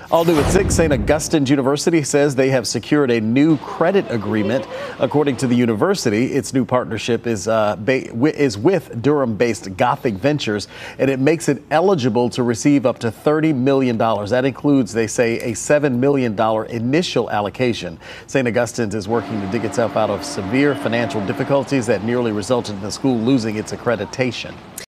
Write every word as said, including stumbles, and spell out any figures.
All new at six, Saint Augustine University says they have secured a new credit agreement. According to the university, its new partnership is, uh, is with Durham-based Gothic Ventures, and it makes it eligible to receive up to thirty million dollars. That includes, they say, a seven million dollars initial allocation. Saint Augustine's is working to dig itself out of severe financial difficulties that nearly resulted in the school losing its accreditation.